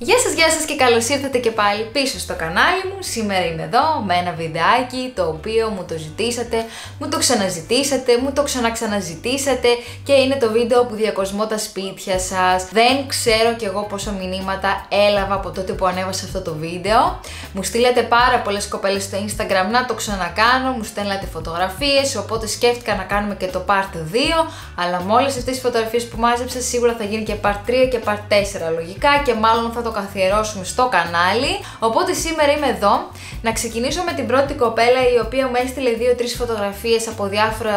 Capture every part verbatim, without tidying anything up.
Γεια σας, γεια σας και καλώς ήρθατε και πάλι πίσω στο κανάλι μου. Σήμερα είμαι εδώ με ένα βιντεάκι το οποίο μου το ζητήσατε, μου το ξαναζητήσατε, μου το ξαναξαναζητήσατε και είναι το βίντεο που διακοσμώ τα σπίτια σας. Δεν ξέρω κι εγώ πόσα μηνύματα έλαβα από τότε που ανέβασα αυτό το βίντεο. Μου στείλατε πάρα πολλές κοπέλες στο Instagram να το ξανακάνω, μου στέλνατε φωτογραφίες, οπότε σκέφτηκα να κάνουμε και το part δύο, αλλά με όλες αυτές τις φωτογραφίες που μάζεψα σίγουρα θα γίνει και part τρία και part τέσσερα λογικά και μάλλον θα το καθιερώσουμε στο κανάλι. Οπότε σήμερα είμαι εδώ να ξεκινήσω με την πρώτη κοπέλα η οποία μου έστειλε δύο τρεις φωτογραφίες από διάφορα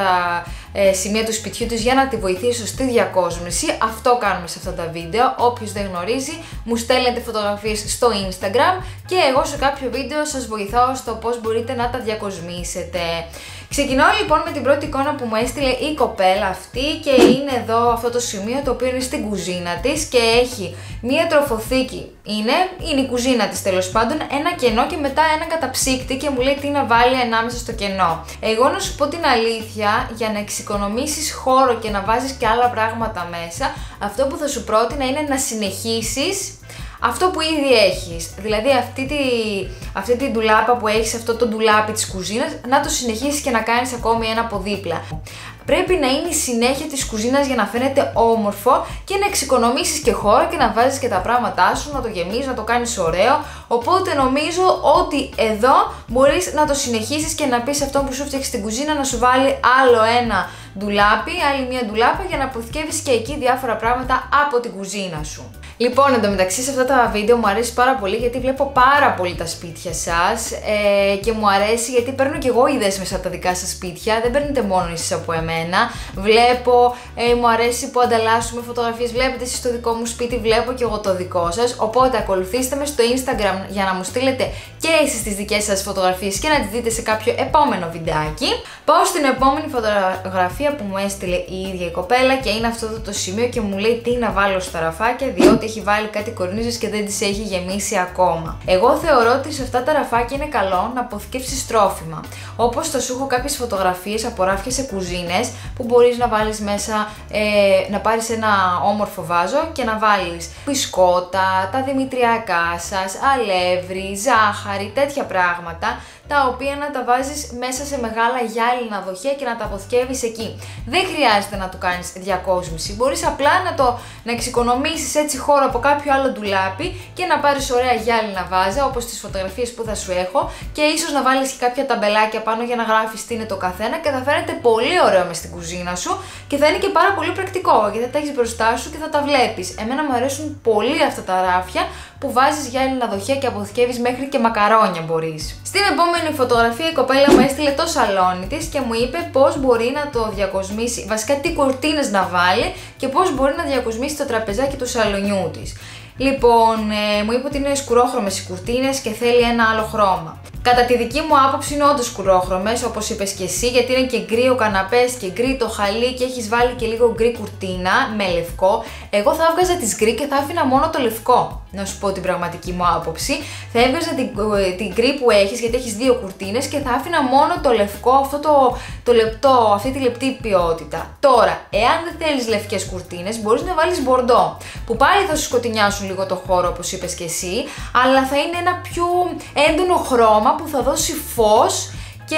ε, σημεία του σπιτιού τους για να τη βοηθήσω στη διακόσμηση. Αυτό κάνουμε σε αυτά τα βίντεο. Όποιος δεν γνωρίζει μου στέλνετε φωτογραφίες στο Instagram και εγώ σε κάποιο βίντεο σας βοηθάω στο πώς μπορείτε να τα διακοσμήσετε. Ξεκινάω λοιπόν με την πρώτη εικόνα που μου έστειλε η κοπέλα αυτή και είναι εδώ αυτό το σημείο το οποίο είναι στην κουζίνα της και έχει μία τροφοθήκη, είναι, είναι η κουζίνα της τέλος πάντων, ένα κενό και μετά ένα καταψύκτη και μου λέει τι να βάλει ανάμεσα στο κενό. Εγώ να σου πω την αλήθεια, για να εξοικονομήσεις χώρο και να βάζεις και άλλα πράγματα μέσα, αυτό που θα σου πρότεινα είναι να συνεχίσεις αυτό που ήδη έχεις, δηλαδή αυτή τη, αυτή τη ντουλάπα που έχεις, αυτό το ντουλάπι της κουζίνας, να το συνεχίσεις και να κάνεις ακόμη ένα από δίπλα. Πρέπει να είναι η συνέχεια της κουζίνας για να φαίνεται όμορφο και να εξοικονομήσεις και χώρο και να βάζεις και τα πράγματά σου, να το γεμίσεις, να το κάνεις ωραίο. Οπότε νομίζω ότι εδώ μπορείς να το συνεχίσεις και να πεις αυτό που σου φτιάξει στην κουζίνα να σου βάλει άλλο ένα ντουλάπι, άλλη μία ντουλάπα για να αποθηκεύεις και εκεί διάφορα πράγματα από την κουζίνα σου. Λοιπόν, εντωμεταξύ σε αυτά τα βίντεο μου αρέσει πάρα πολύ γιατί βλέπω πάρα πολύ τα σπίτια σας ε, και μου αρέσει γιατί παίρνω και εγώ ιδέες μέσα από τα δικά σας σπίτια, δεν παίρνετε μόνο εσείς από εμένα. Βλέπω, ε, μου αρέσει που ανταλλάσσουμε φωτογραφίες, βλέπετε εσείς το δικό μου σπίτι, βλέπω και εγώ το δικό σας, οπότε ακολουθήστε με στο Instagram για να μου στείλετε και εσείς τις δικές σας φωτογραφίες και να τις δείτε σε κάποιο επόμενο βιντεάκι. Πάω στην επόμενη φωτογραφία που μου έστειλε η ίδια η κοπέλα και είναι αυτό το σημείο και μου λέει τι να βάλω στα ραφάκια διότι έχει βάλει κάτι κορνίζες και δεν τις έχει γεμίσει ακόμα. Εγώ θεωρώ ότι σε αυτά τα ραφάκια είναι καλό να αποθηκεύσεις τρόφιμα. Όπως θα σου έχω κάποιες φωτογραφίες από ράφια σε κουζίνες που μπορείς να βάλεις μέσα, ε, να πάρεις ένα όμορφο βάζο και να βάλεις μπισκότα, τα δημητριακά σας, αλεύρι, ζάχαρη, τέτοια πράγματα, τα οποία να τα βάζεις μέσα σε μεγάλα γυάλινα δοχεία και να τα αποθηκεύεις εκεί. Δεν χρειάζεται να το κάνεις διακόσμηση, μπορείς απλά να το να εξοικονομήσεις έτσι χώρο από κάποιο άλλο ντουλάπι και να πάρεις ωραία γυάλινα βάζα όπως τις φωτογραφίες που θα σου έχω και ίσως να βάλεις και κάποια ταμπελάκια πάνω για να γράφεις τι είναι το καθένα και θα φαίνεται πολύ ωραίο μες στην κουζίνα σου και θα είναι και πάρα πολύ πρακτικό γιατί θα τα έχεις μπροστά σου και θα τα βλέπεις. Εμένα μου αρέσουν πολύ αυτά τα ράφια που βάζεις γυάλινα δοχεία και αποθηκεύεις μέχρι και μακαρόνια μπορείς. Στην επόμενη φωτογραφία η κοπέλα μου έστειλε το σαλόνι της και μου είπε πώς μπορεί να το διακοσμήσει, βασικά τι κουρτίνες να βάλει και πώς μπορεί να διακοσμήσει το τραπεζάκι του σαλονιού της. Λοιπόν, ε, μου είπε ότι είναι σκουρόχρωμες οι κουρτίνες και θέλει ένα άλλο χρώμα. Κατά τη δική μου άποψη είναι όντως σκουρόχρωμες, όπως είπες και εσύ, γιατί είναι και γκρι ο καναπές και γκρι το χαλί και έχεις βάλει και λίγο γκρι κουρτίνα με λευκό. Εγώ θα έβγαζα τις γκρι και θα άφηνα μόνο το λευκό, να σου πω την πραγματική μου άποψη. Θα έβγαζα την, την γκρι που έχεις, γιατί έχεις δύο κουρτίνες και θα άφηνα μόνο το λευκό, αυτό το, το λεπτό, αυτή τη λεπτή ποιότητα. Τώρα, εάν δεν θέλεις λευκές κουρτίνες, μπορείς να βάλεις μπορντό, που πάλι θα σου σκοτεινιάσουν λίγο το χώρο όπως είπες και εσύ, αλλά θα είναι ένα πιο έντονο χρώμα που θα δώσει φως και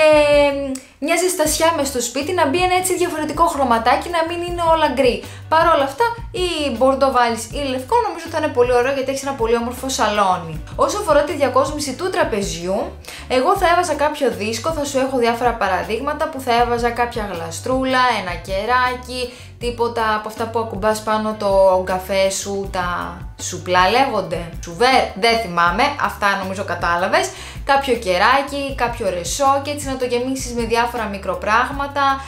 μια ζεστασιά μες στο σπίτι, να μπει ένα έτσι διαφορετικό χρωματάκι, να μην είναι όλα γκρι. Παρ' όλα αυτά, ή μπορντό βάλεις ή λευκό, νομίζω θα είναι πολύ ωραίο γιατί έχεις ένα πολύ όμορφο σαλόνι. Όσο αφορά τη διακόσμηση του τραπεζιού, εγώ θα έβαζα κάποιο δίσκο, θα σου έχω διάφορα παραδείγματα που θα έβαζα κάποια γλαστρούλα, ένα κεράκι, τίποτα από αυτά που ακουμπάς πάνω το καφέ σου, τα σουπλά λέγονται, σουβέρ, δεν θυμάμαι, αυτά νομίζω κατάλαβες. Κάποιο κεράκι, κάποιο ρεσό και έτσι να το γεμίσεις με διάφορα μικροπράγματα.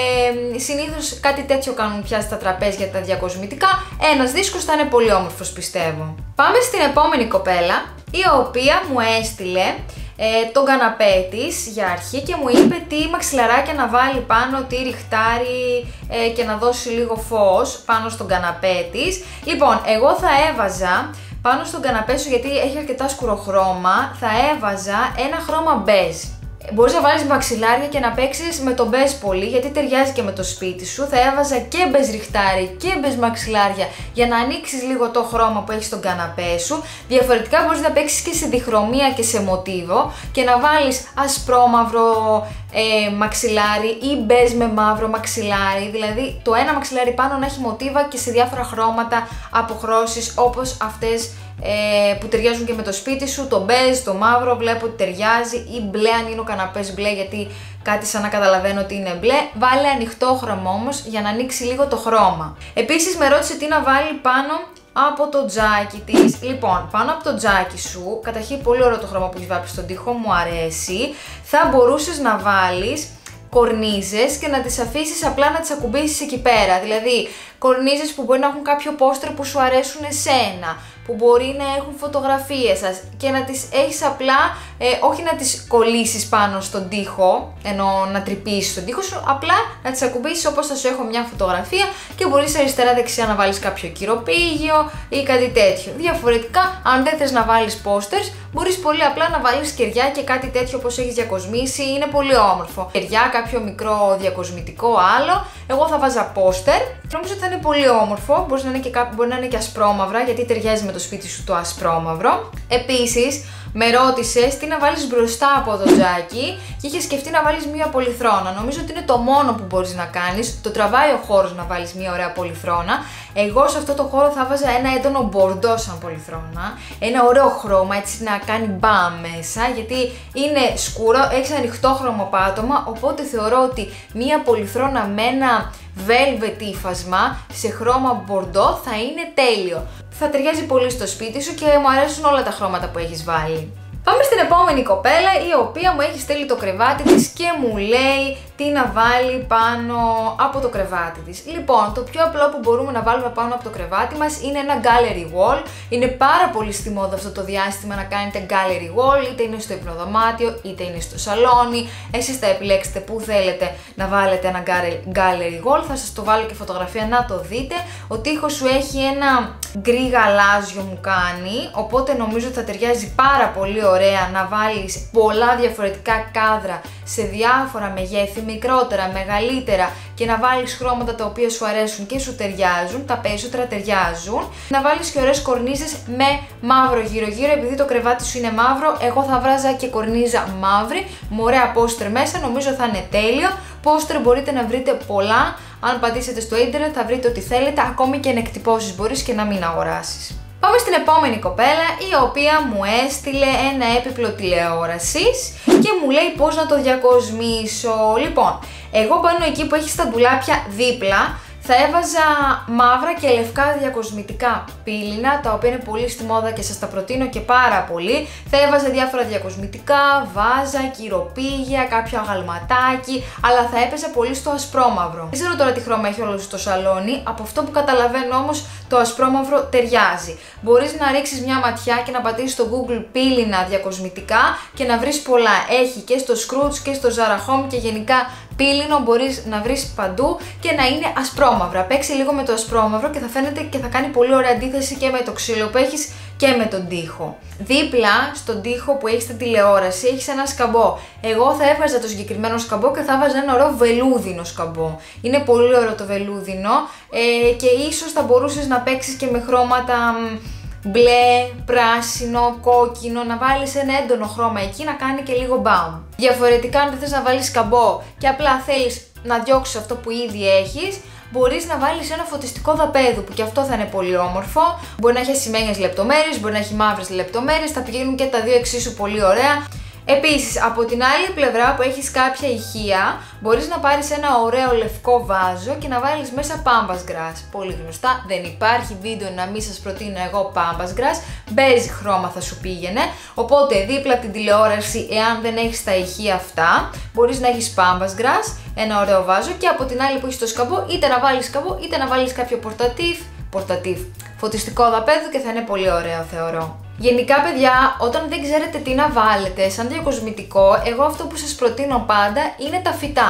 Ε, συνήθως κάτι τέτοιο κάνουν πια στα τραπέζια τα διακοσμητικά. Ένας δίσκος θα είναι πολύ όμορφος πιστεύω. Πάμε στην επόμενη κοπέλα, η οποία μου έστειλε ε, τον καναπέ της για αρχή και μου είπε τι μαξιλαράκια να βάλει πάνω, τι ριχτάρι ε, και να δώσει λίγο φως πάνω στον καναπέ της. Λοιπόν, εγώ θα έβαζα πάνω στον καναπέ σου, γιατί έχει αρκετά σκουροχρώμα, θα έβαζα ένα χρώμα μπέζ. Μπορείς να βάλεις μαξιλάρια και να παίξεις με το μπέζ πολύ, γιατί ταιριάζει και με το σπίτι σου. Θα έβαζα και μπέζ ριχτάρι και μπέζ μαξιλάρια για να ανοίξεις λίγο το χρώμα που έχεις στον καναπέ σου. Διαφορετικά μπορείς να παίξεις και σε διχρωμία και σε μοτίβο και να βάλεις ασπρόμαυρο ε, μαξιλάρι ή μπέζ με μαύρο μαξιλάρι. Δηλαδή το ένα μαξιλάρι πάνω να έχει μοτίβα και σε διάφορα χρώματα αποχρώσεις όπως αυτές Ε, που ταιριάζουν και με το σπίτι σου. Το μπέζ, το μαύρο βλέπω ότι ταιριάζει, ή μπλε αν είναι ο καναπές μπλε, γιατί κάτι σαν να καταλαβαίνω ότι είναι μπλε. Βάλε ανοιχτό χρώμα όμως για να ανοίξει λίγο το χρώμα. Επίσης με ρώτησε τι να βάλει πάνω από το τζάκι της. Λοιπόν, πάνω από το τζάκι σου, καταρχήν πολύ ωραίο το χρώμα που έχει βάλει στον τοίχο, μου αρέσει. Θα μπορούσες να βάλεις κορνίζες και να τις αφήσεις απλά να τις ακουμπήσεις εκεί πέρα. Δηλαδή κορνίζες που μπορεί να έχουν κάποιο πόστερ που σου αρέσουν εσένα, που μπορεί να έχουν φωτογραφίες σας και να τις έχεις απλά, ε, όχι να τις κολλήσεις πάνω στον τοίχο, ενώ να τρυπήσεις τον τοίχο σου, απλά να τις ακουμπήσεις όπως θα σου έχω μια φωτογραφία και μπορείς αριστερά δεξιά να βάλεις κάποιο κυροπήγιο ή κάτι τέτοιο. Διαφορετικά, αν δεν θες να βάλεις posters, μπορείς πολύ απλά να βάλεις κεριά και κάτι τέτοιο όπως έχεις διακοσμήσει, είναι πολύ όμορφο. Κεριά, κάποιο μικρό διακοσμητικό άλλο. Εγώ θα βάζα poster. Νομίζω ότι θα είναι πολύ όμορφο. Μπορεί να είναι και, μπορεί να είναι και ασπρόμαυρα, γιατί ταιριάζει με το σπίτι σου το ασπρόμαυρο. Επίσης, με ρώτησες τι να βάλεις μπροστά από το τζάκι και είχε σκεφτεί να βάλεις μία πολυθρόνα. Νομίζω ότι είναι το μόνο που μπορείς να κάνεις. Το τραβάει ο χώρος να βάλεις μία ωραία πολυθρόνα. Εγώ σε αυτό το χώρο θα βάζα ένα έντονο μπορντό σαν πολυθρόνα. Ένα ωραίο χρώμα, έτσι να κάνει μπαμ μέσα, γιατί είναι σκούρο, έχει ανοιχτό χρωμοπάτωμα. Οπότε θεωρώ ότι μία πολυθρόνα με ένα velvet ύφασμα σε χρώμα μπορντό θα είναι τέλειο. Θα ταιριάζει πολύ στο σπίτι σου και μου αρέσουν όλα τα χρώματα που έχεις βάλει. Πάμε στην επόμενη κοπέλα, η οποία μου έχει στείλει το κρεβάτι της και μου λέει τι να βάλει πάνω από το κρεβάτι της. Λοιπόν, το πιο απλό που μπορούμε να βάλουμε πάνω από το κρεβάτι μας είναι ένα gallery wall. Είναι πάρα πολύ στη μόδα αυτό το διάστημα να κάνετε gallery wall, είτε είναι στο υπνοδωμάτιο, είτε είναι στο σαλόνι. Εσείς θα επιλέξετε που θέλετε να βάλετε ένα gallery wall. Θα σας το βάλω και φωτογραφία να το δείτε. Ο τοίχος σου έχει ένα γκρι γαλάζιο μου κάνει, οπότε νομίζω ότι θα ταιριάζει πάρα πολύ ωραία να βάλεις πολλά διαφορετικά κάδρα σε διάφορα μεγέθη, μικρότερα, μεγαλύτερα, και να βάλεις χρώματα τα οποία σου αρέσουν και σου ταιριάζουν, τα περισσότερα ταιριάζουν. Να βάλεις και ωραίες κορνίζες με μαύρο γύρω-γύρω, επειδή το κρεβάτι σου είναι μαύρο, εγώ θα βράζα και κορνίζα μαύρη, με ωραία πόστερ μέσα, νομίζω θα είναι τέλειο. Πόστερ μπορείτε να βρείτε πολλά, αν πατήσετε στο ίντερνετ θα βρείτε ό,τι θέλετε, ακόμη και ενεκτυπώσεις μπορείς και να μην αγοράσεις. Πάμε στην επόμενη κοπέλα, η οποία μου έστειλε ένα έπιπλο τηλεόρασης και μου λέει πώς να το διακοσμήσω. Λοιπόν, εγώ πάνω εκεί που έχει τα ντουλάπια δίπλα θα έβαζα μαύρα και λευκά διακοσμητικά πύληνα, τα οποία είναι πολύ στη μόδα και σας τα προτείνω και πάρα πολύ. Θα έβαζα διάφορα διακοσμητικά, βάζα, κυροπήγια, κάποιο αγαλματάκι, αλλά θα έπαιζε πολύ στο ασπρόμαυρο. Δεν ξέρω τώρα τι χρώμα έχει όλο στο σαλόνι, από αυτό που καταλαβαίνω όμως το ασπρόμαυρο ταιριάζει. Μπορείς να ρίξεις μια ματιά και να πατήσεις στο Google πύληνα διακοσμητικά και να βρεις πολλά. Έχει και στο Scrooge και στο Zara Home και γενικά πύληνο μπορείς να βρεις παντού και να είναι ασπρόμαυρα. Παίξει λίγο με το ασπρόμαυρο και θα φαίνεται και θα κάνει πολύ ωραία αντίθεση και με το ξύλο που έχεις και με τον τοίχο. Δίπλα στον τοίχο που έχεις την τηλεόραση έχεις ένα σκαμπό. Εγώ θα έβγαζα το συγκεκριμένο σκαμπό και θα έβαζα ένα ωραίο βελούδινο σκαμπό. Είναι πολύ ωραίο το βελούδινο ε, και ίσως θα μπορούσες να παίξεις και με χρώματα μπλε, πράσινο, κόκκινο, να βάλεις ένα έντονο χρώμα εκεί να κάνει και λίγο μπαμ. Διαφορετικά, αν δεν θες να βάλεις σκαμπό και απλά θέλεις να διώξεις αυτό που ήδη έχεις, μπορείς να βάλεις ένα φωτιστικό δαπέδου που και αυτό θα είναι πολύ όμορφο. Μπορεί να έχει ασημένιες λεπτομέρειες, μπορεί να έχει μαύρες λεπτομέρειες, θα πηγαίνουν και τα δύο εξίσου πολύ ωραία. Επίσης, από την άλλη πλευρά που έχεις κάποια ηχεία, μπορείς να πάρεις ένα ωραίο λευκό βάζο και να βάλεις μέσα Pampas Grass. Πολύ γνωστά, δεν υπάρχει βίντεο να μην σας προτείνω εγώ Pampas Grass. Μπέζι χρώμα θα σου πήγαινε. Οπότε, δίπλα από την τηλεόραση, εάν δεν έχεις τα ηχεία αυτά, μπορείς να έχεις Pampas Grass, ένα ωραίο βάζο, και από την άλλη που έχεις το σκαμπό, είτε να βάλεις σκαμπό, είτε να βάλεις κάποιο πορτατίφ, πορτατίφ, φωτιστικό δαπέδου και θα είναι πολύ ωραίο, θεωρώ. Γενικά, παιδιά, όταν δεν ξέρετε τι να βάλετε σαν διακοσμητικό, εγώ αυτό που σας προτείνω πάντα είναι τα φυτά.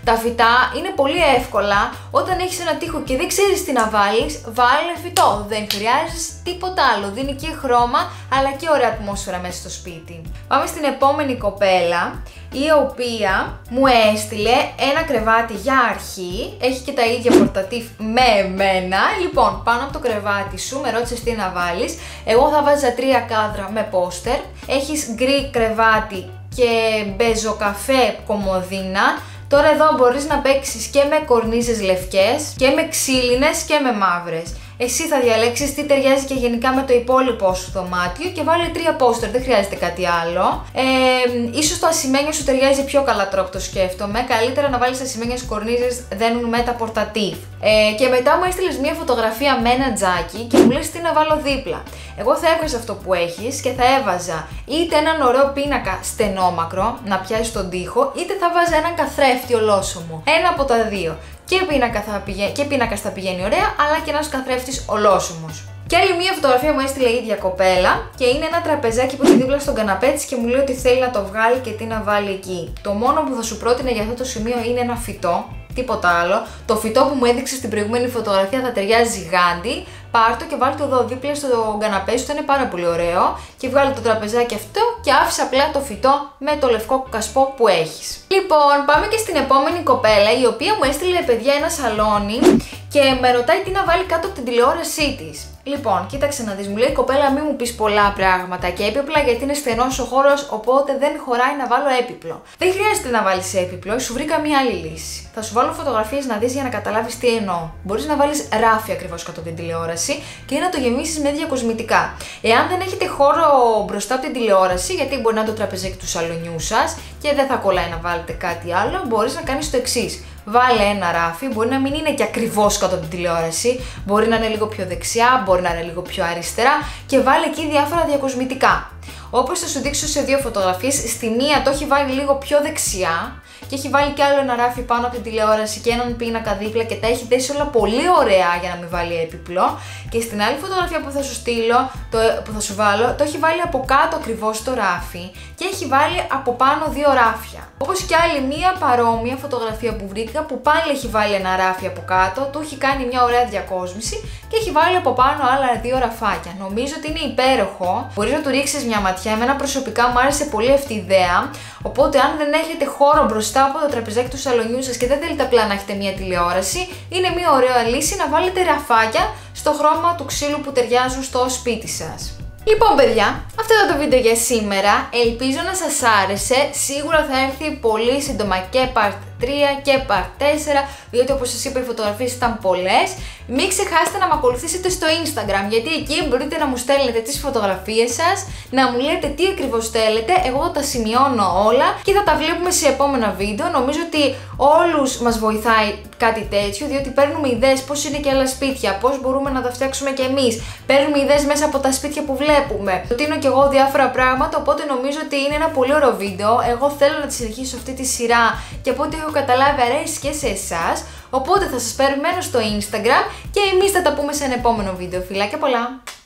Τα φυτά είναι πολύ εύκολα. Όταν έχεις ένα τοίχο και δεν ξέρεις τι να βάλεις, βάλε φυτό. Δεν χρειάζεσαι τίποτα άλλο. Δίνει και χρώμα, αλλά και ωραία ατμόσφαιρα μέσα στο σπίτι. Πάμε στην επόμενη κοπέλα, η οποία μου έστειλε ένα κρεβάτι για αρχή. Έχει και τα ίδια πορτατίφ με εμένα. Λοιπόν, πάνω από το κρεβάτι σου με ρώτησες τι να βάλεις. Εγώ θα βάζα τρία κάδρα με πόστερ. Έχεις γκρι κρεβάτι και μπεζοκαφέ κομοδίνα. Τώρα εδώ μπορείς να παίξεις και με κορνίζες λευκές και με ξύλινες και με μαύρες. Εσύ θα διαλέξεις τι ταιριάζει και γενικά με το υπόλοιπο σου δωμάτιο και βάλε τρία πόστερ, δεν χρειάζεται κάτι άλλο. Ε, ίσως το ασημένιο σου ταιριάζει πιο καλά τώρα που το σκέφτομαι. Καλύτερα να βάλεις ασημένιες κορνίζες, δένουν με τα πορτατίφ. Ε, και μετά μου έστειλες μια φωτογραφία με ένα τζάκι και μου λες τι να βάλω δίπλα. Εγώ θα έβγαζα αυτό που έχεις και θα έβαζα είτε έναν ωραίο πίνακα στενόμακρο να πιάσει τον τοίχο, είτε θα βάζα έναν καθρέφτη ολόσωμο. Ένα από τα δύο. Και, πίνακα θα πηγαίνει, και πίνακας θα πηγαίνει ωραία, αλλά και ένας καθρέφτης ολόσωμος. Και άλλη μία φωτογραφία μου έστειλε η ίδια κοπέλα και είναι ένα τραπεζάκι που είναι δίπλα στον καναπέ της και μου λέει ότι θέλει να το βγάλει και τι να βάλει εκεί. Το μόνο που θα σου πρότεινε για αυτό το σημείο είναι ένα φυτό, τίποτα άλλο. Το φυτό που μου έδειξε στην προηγούμενη φωτογραφία θα ταιριάζει γάντι. Πάρ' το και βάλ' το εδώ δίπλα στο καναπέ σου, θα είναι πάρα πολύ ωραίο. Και βγάλε το τραπεζάκι αυτό και άφησε απλά το φυτό με το λευκό κασπό που έχεις. Λοιπόν, πάμε και στην επόμενη κοπέλα, η οποία μου έστειλε παιδιά ένα σαλόνι και με ρωτάει τι να βάλει κάτω από την τηλεόρασή της. Λοιπόν, κοίταξε να δεις, μου λέει η κοπέλα μην μου πεις πολλά πράγματα και έπιπλα γιατί είναι στενός ο χώρος, οπότε δεν χωράει να βάλω έπιπλο. Δεν χρειάζεται να βάλεις έπιπλο, σου βρήκα μια άλλη λύση. Θα σου βάλω φωτογραφίες να δεις για να καταλάβεις τι εννοώ. Μπορείς να βάλεις ράφι ακριβώς κάτω από την τηλεόραση και να το γεμίσεις με διακοσμητικά. Εάν δεν έχετε χώρο μπροστά από την τηλεόραση, γιατί μπορεί να είναι το τραπεζάκι του σαλονιού σας και δεν θα κολλάει να βάλετε κάτι άλλο, μπορείς να κάνεις το εξής. Βάλε ένα ράφι, μπορεί να μην είναι και ακριβώς κάτω από την τηλεόραση, μπορεί να είναι λίγο πιο δεξιά, μπορεί να είναι λίγο πιο αριστερά και βάλε εκεί διάφορα διακοσμητικά. Όπως θα σου δείξω σε δύο φωτογραφίες, στη μία το έχει βάλει λίγο πιο δεξιά και έχει βάλει κι άλλο ένα ράφι πάνω από την τηλεόραση και έναν πίνακα δίπλα και τα έχει δέσει όλα πολύ ωραία για να μην βάλει έπιπλο. Και στην άλλη φωτογραφία που θα σου στείλω, το, που θα σου βάλω, το έχει βάλει από κάτω ακριβώς το ράφι και έχει βάλει από πάνω δύο ράφια. Όπως και άλλη μία παρόμοια φωτογραφία που βρήκα που πάλι έχει βάλει ένα ράφι από κάτω, του έχει κάνει μια ωραία διακόσμηση και έχει βάλει από πάνω άλλα δύο ραφάκια. Νομίζω ότι είναι υπέροχο, μπορείς να του ρίξεις μια ματιά. Εμένα προσωπικά μου άρεσε πολύ αυτή η ιδέα. Οπότε, αν δεν έχετε χώρο μπροστά από το τραπεζάκι του σαλονιού σας και δεν θέλετε απλά να έχετε μια τηλεόραση, είναι μια ωραία λύση να βάλετε ραφάκια στο χρώμα του ξύλου που ταιριάζουν στο σπίτι σας. Λοιπόν παιδιά, αυτό ήταν το βίντεο για σήμερα. Ελπίζω να σας άρεσε. Σίγουρα θα έρθει πολύ σύντομα και part τρία και part τέσσερα, διότι όπως σας είπα οι φωτογραφίες ήταν πολλές. Μην ξεχάσετε να με ακολουθήσετε στο Instagram, γιατί εκεί μπορείτε να μου στέλνετε τις φωτογραφίες σας, να μου λέτε τι ακριβώς θέλετε, εγώ τα σημειώνω όλα και θα τα βλέπουμε σε επόμενα βίντεο. Νομίζω ότι όλους μας βοηθάει κάτι τέτοιο, διότι παίρνουμε ιδέες πώς είναι και άλλα σπίτια, πώς μπορούμε να τα φτιάξουμε κι εμείς. Παίρνουμε ιδέες μέσα από τα σπίτια που βλέπουμε. Προτείνω κι εγώ διάφορα πράγματα, οπότε νομίζω ότι είναι ένα πολύ ωραίο βίντεο. Εγώ θέλω να τη συνεχίσω αυτή τη σειρά και από ό,τι έχω καταλάβει αρέσει και σε εσάς. Οπότε θα σας περιμένω στο Instagram και εμείς θα τα πούμε σε ένα επόμενο βίντεο. Φιλάκια πολλά!